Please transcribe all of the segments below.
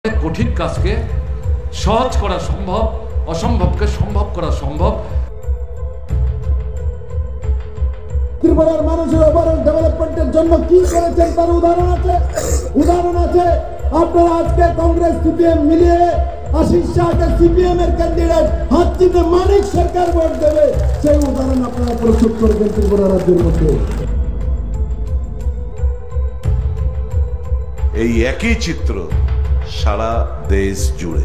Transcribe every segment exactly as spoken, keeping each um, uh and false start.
কঠিন কাজকে সহজ করা সম্ভব, অসম্ভবকে সম্ভব করা সম্ভব। ত্রিপুরার মানুষের ওভারঅল ডেভেলপমেন্টের জন্য কি করেছেন তার উদাহরণ আছে উদাহরণ আছে আপনারা আজকে কংগ্রেস সিপিএম মিলিয়ে আশিস শাহকে সিপিএম এর ক্যান্ডিডেট হাত চিহ্নে মানিক সরকার ভোট দেবে, সেই উদাহরণ আপনারা প্রস্তুত করবেন ত্রিপুরা রাজ্যের মধ্যে। এই একই চিত্র সারা দেশ জুড়ে।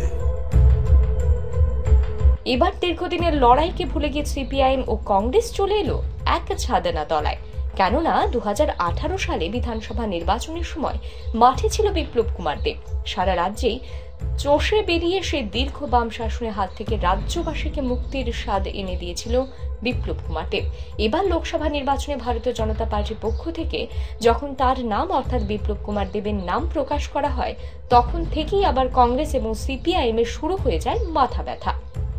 এবার দীর্ঘদিনের লড়াইকে ভুলে গিয়ে সিপিআইএম ও কংগ্রেস চলে এলো এক ছাদেনা তলায়। কেননা দু হাজার আঠারো সালে বিধানসভা নির্বাচনের সময় মাঠে ছিল বিপ্লব কুমার দেব। সারা রাজ্যেই চষে বেরিয়ে সে দীর্ঘ বাম শাসনের হাত থেকে রাজ্যবাসীকে মুক্তির স্বাদ এনে দিয়েছিল বিপ্লব কুমার দেব। এবার লোকসভা নির্বাচনে ভারতীয় জনতা পার্টির পক্ষ থেকে যখন তার নাম অর্থাৎ বিপ্লব কুমার দেবের নাম প্রকাশ করা হয়, তখন থেকেই আবার কংগ্রেস এবং সিপিআইএম এর শুরু হয়ে যায় মাথা ব্যথা।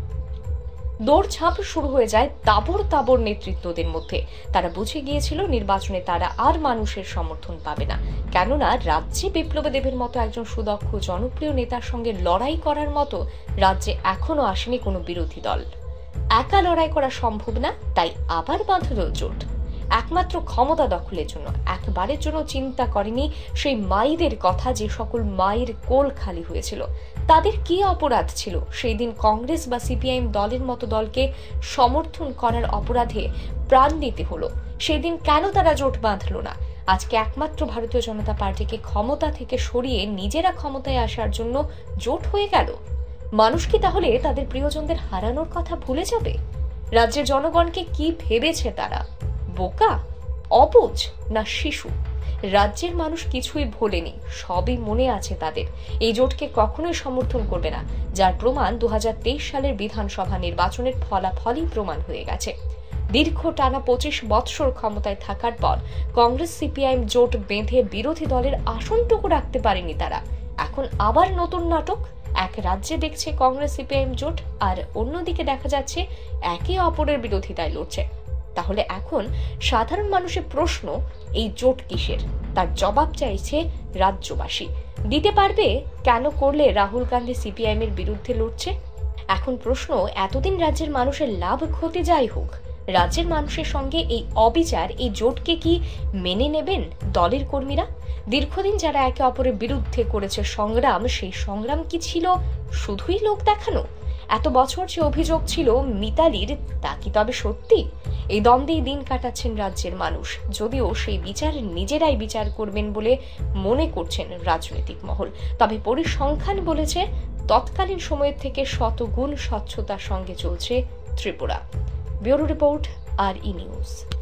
দৌড়ঝাঁপ শুরু হয়ে যায় তাবড় তাবড় নেতৃত্বদের মধ্যে। তারা বুঝে গিয়েছিল নির্বাচনে তারা আর মানুষের সমর্থন পাবে না, কেননা রাজ্যে বিপ্লব দেবের মতো একজন সুদক্ষ জনপ্রিয় নেতার সঙ্গে লড়াই করার মতো রাজ্যে এখনো আসেনি কোনো বিরোধী দল। একা লড়াই করা সম্ভব না, তাই আবার বাঁধল জোট। একমাত্র ক্ষমতা দখলের জন্য একবারের জন্য চিন্তা করেনি সেই মায়েদের কথা, যে সকল মায়ের কোল খালি হয়েছিল। তাদের কি অপরাধ ছিল সেই দিন কংগ্রেস বা সিপিআইএম দলের মতো দলকে সমর্থন করার অপরাধে প্রাণ দিতে হলো? সেই দিন কেন তারা জোট বাঁধল না? আজকে একমাত্র ভারতীয় জনতা পার্টিকে ক্ষমতা থেকে সরিয়ে নিজেরা ক্ষমতায় আসার জন্য জোট হয়ে গেল। মানুষ কি তাহলে তাদের প্রিয়জনদের হারানোর কথা ভুলে যাবে? রাজ্যের জনগণকে কি ভেবেছে তারা? বোকা, অবুঝ না শিশু? রাজ্যের মানুষ কিছুই ভোলেনি, সবই মনে আছে তাদের। এই জোটকে কখনোই সমর্থন করবে না, যার প্রমাণ দু হাজার তেইশ সালের বিধানসভা নির্বাচনের ফলাফলই প্রমাণ হয়ে গেছে। দীর্ঘ টানা পঁচিশ বৎসর ক্ষমতায় থাকার পর কংগ্রেস সিপিআইএম জোট বেঁধে বিরোধী দলের আসনটুকু রাখতে পারেনি তারা। এখন আবার নতুন নাটক। এক রাজ্যে দেখছে কংগ্রেস সিপিআইএম জোট, আর অন্যদিকে দেখা যাচ্ছে একে অপরের বিরোধিতায় লড়ছে। তাহলে এখন সাধারণ মানুষের প্রশ্ন, এই জোট কিসের? তার জবাব চাইছে রাজ্যবাসী। দিতে পারবে কেন করলে রাহুল গান্ধী সিপিআইএম এর বিরুদ্ধে লড়ছে? এখন প্রশ্ন, এতদিন রাজ্যের মানুষের লাভ ক্ষতি যাই হোক, রাজ্যের মানুষের সঙ্গে এই অবিচার, এই জোটকে কি মেনে নেবেন দলের কর্মীরা? দীর্ঘদিন যারা একে অপরের বিরুদ্ধে করেছে সংগ্রাম, সেই সংগ্রাম কি ছিল শুধুই লোক দেখানো? এত বছর যে অভিযোগ ছিল মিতালির, তা কি তবে সত্যি? এই দ্বন্দ্বেই দিন কাটাচ্ছেন রাজ্যের মানুষ, যদিও সেই বিচার নিজেরাই বিচার করবেন বলে মনে করছেন রাজনৈতিক মহল। তবে পরিসংখ্যান বলেছে তৎকালীন সময়ের থেকে শতগুণ স্বচ্ছতার সঙ্গে চলছে ত্রিপুরা। ব্যুরো রিপোর্ট, আর ই নিউজ।